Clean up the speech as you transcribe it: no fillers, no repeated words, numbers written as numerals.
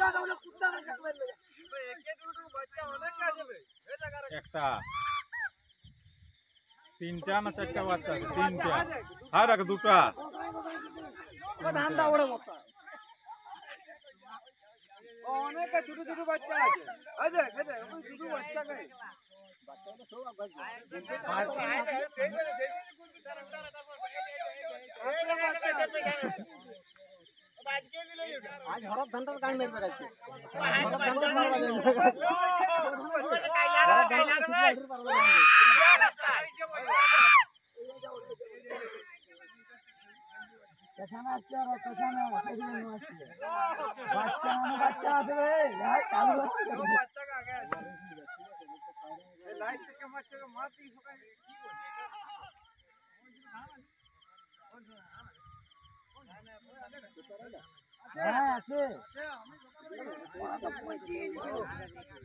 একটা তিনটা না চারটা বাচ্চা আছে তিনটা আর এক দুটা ধানটা ওড়ে মতো অনেক ছোট ছোট বাচ্চা আছে আরে আরে ছোট বাচ্চা কে আজ হরদ ধানটার গান মেরবে গেছে হরদ ধানটা মারবা যাবে এখানে আসছে আর এখানে বাচ্চা বাচ্চা আছে রে কালু বাচ্চা আগে আছে এই লাইট থেকে বাচ্চাকে মারতে হ্যাঁ আছে